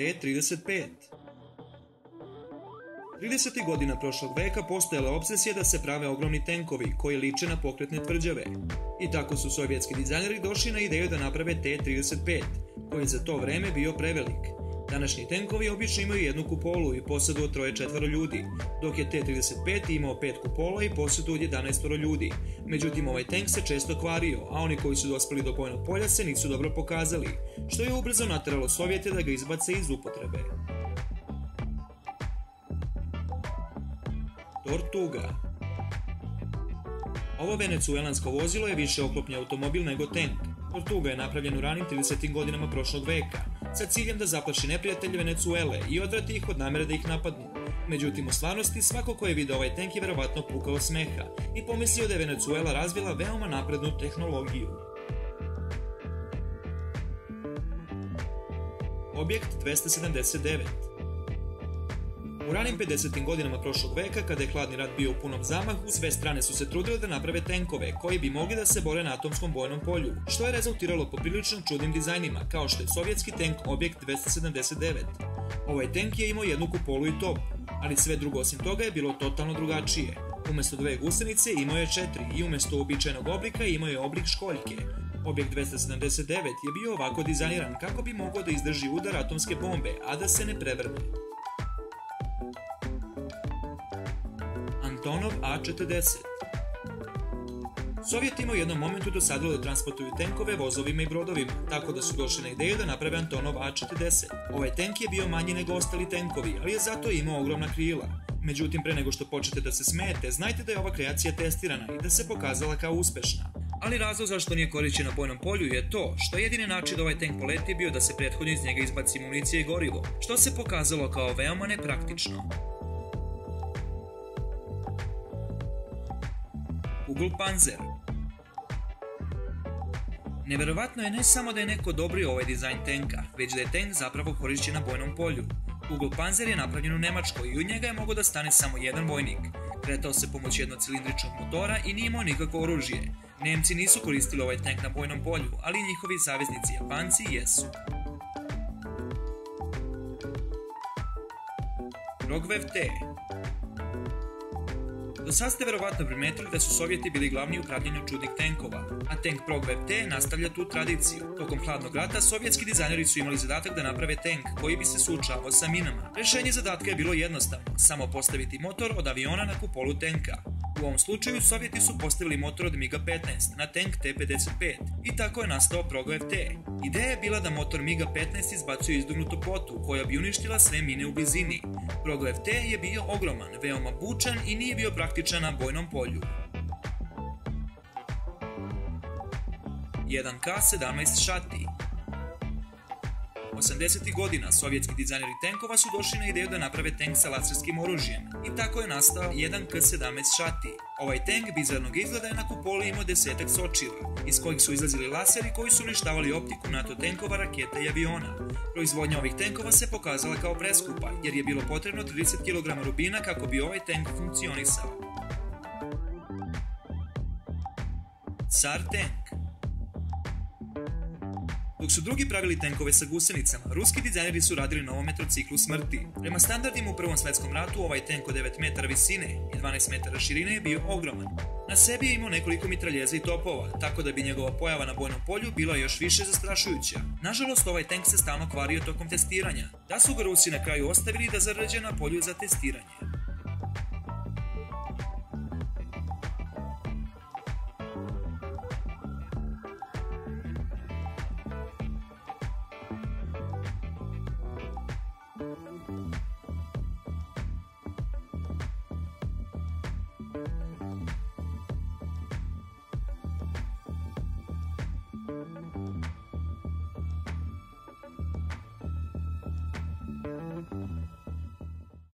T-35. 30. godina prošlog veka postojala je opsesija da se prave ogromni tenkovi koji liče na pokretne tvrđave. I tako su sovjetski dizajneri došli na ideju da naprave T-35, koji je za to vreme bio prevelik. Današnji tenkovi obično imaju jednu kupolu i posadu od 3-4 ljudi, dok je T-35 imao 5 kupola i posadu od 11 ljudi. Međutim, ovaj tank se često kvario, a oni koji su dospeli do bojnog polja se nisu dobro pokazali, što je ubrzo nateralo Sovjete da ga izbace iz upotrebe. Tortuga. Ovo venecuelansko vozilo je više oklopni automobil nego tank. Tortuga je napravljen u ranim 30. godinama prošlog veka, sa ciljem da zaplaši neprijatelje Venecuele i odvrati ih od namere da ih napadnu. Međutim, u stvarnosti, svako ko je video ovaj tank je verovatno pukao smeha i pomislio da je Venecuela razvila veoma naprednu tehnologiju. Objekt 279. U ranim 50. godinama prošlog veka, kada je hladni rat bio u punom zamahu, sve strane su se trudile da naprave tenkove koji bi mogli da se bore na atomskom bojnom polju, što je rezultiralo poprilično čudnim dizajnima, kao što je sovjetski tank Objekt 279. Ovaj tank je imao jednu kupolu i top, ali sve drugo osim toga je bilo totalno drugačije. Umesto 2 gusenice imao je 4 i umesto uobičajenog oblika imao je oblik školjke. Objekt 279 je bio ovako dizajniran kako bi mogao da izdrži udar atomske bombe, a da se ne prevrne. Antonov A-40. Sovjeti u jednom momentu dosadilo da transportuju tenkove vozovima i brodovima, tako da su došli na ideju da naprave Antonov A-40. Ovaj tank je bio manji nego ostali tenkovi, ali je zato imao ogromna krila. Međutim, pre nego što počnete da se smejete, znajte da je ova kreacija testirana i da se pokazala kao uspešna. Ali razlog zašto nije korišćen na bojnom polju je to što jedini način da ovaj tank poleti bio da se prethodno iz njega izbaci municija i gorivo, što se pokazalo kao veoma nepraktično. Kugelpanzer. Neverovatno je ne samo da je neko odobrio ovaj dizajn tenka, već da je tank zapravo korišćen na bojnom polju. Kugelpanzer je napravljen u Nemačkoj i u njega je mogao da stane samo jedan vojnik. Kretao se pomoću jednocilindričnog motora i nije imao nikakvo oružje. Nemci nisu koristili ovaj tank na bojnom polju, ali njihovi saveznici Japanci jesu. Rogvev T. Do sad ste verovatno primetili da su Sovjeti bili glavni u pravljenju čudnih tenkova, a tank Rogvev T nastavlja tu tradiciju. Tokom hladnog rata sovjetski dizajneri su imali zadatak da naprave tank koji bi se suočavao sa minama. Rešenje zadatka je bilo jednostavno, samo postaviti motor od aviona na kupolu tenka. U ovom slučaju Sovjeti su postavili motor od MiG-15 na tank T-55 i tako je nastao Rogvev T. Ideja je bila da motor MiG-15 izbacuje izdugnutu plotu koja bi uništila sve mine u blizini. Rogvev T je bio ogroman, veoma bučan i nije bio praktičan na bojnom polju. 1K-17 Šati. 80. godina sovjetski dizajneri tenkova su došli na ideju da naprave tank sa laserskim oružjem i tako je nastao 1K-17 Šati. Ovaj tank bizarnog izgleda je na kupoli imao 10-ak sočiva, iz kojih su izlazili laseri koji su uništavali optiku NATO tenkova, raketa i aviona. Proizvodnja ovih tenkova se pokazala kao preskupa, jer je bilo potrebno 30 kg rubina kako bi ovaj tank funkcionisao. Car tank. Dok su drugi pravili tenkove sa gusenicama, ruski dizajneri su radili na ovom metrociklu smrti. Prema standardima u Prvom svetskom ratu, ovaj tank od 9 metara visine i 12 metara širine je bio ogroman. Na sebi je imao nekoliko mitraljeza i topova, tako da bi njegova pojava na bojnom polju bila još više zastrašujuća. Nažalost, ovaj tank se stalno kvario tokom testiranja, da su ga Rusi na kraju ostavili da zarđe na polju za testiranje.